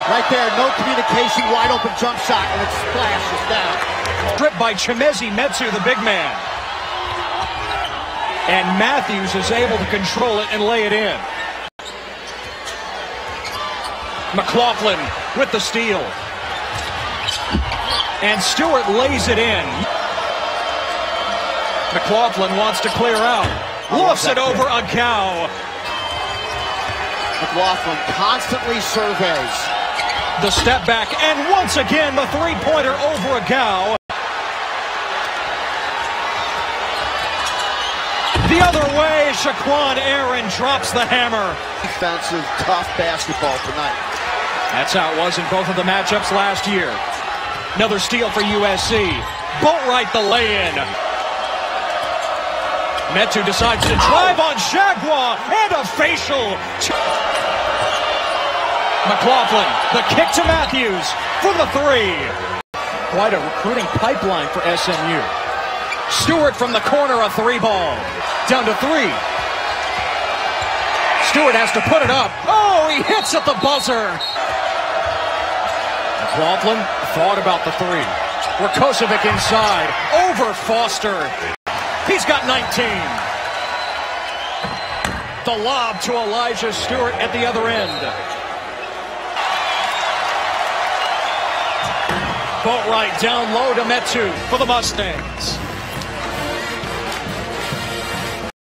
Right there, no communication, wide open jump shot, and it splashes down. Stripped by Chimezie Metu, the big man. And Matthews is able to control it and lay it in. McLaughlin with the steal. And Stewart lays it in. McLaughlin wants to clear out. Lofts it over Agau. McLaughlin constantly surveys. The step back, and once again, the three-pointer over Agau. The other way, Shaquan Aaron drops the hammer. Defensive, tough basketball tonight. That's how it was in both of the matchups last year. Another steal for USC. Boatwright the lay-in. Metu decides to drive on Shagwa, and a facial. McLaughlin, the kick to Matthews for the three. Quite a recruiting pipeline for SMU. Stewart from the corner, a three ball. Down to three. Stewart has to put it up. Oh, he hits at the buzzer. McLaughlin thought about the three. Rakocevic inside, over Foster. He's got 19. The lob to Elijah Stewart at the other end. Boatwright down low to Metu for the Mustangs.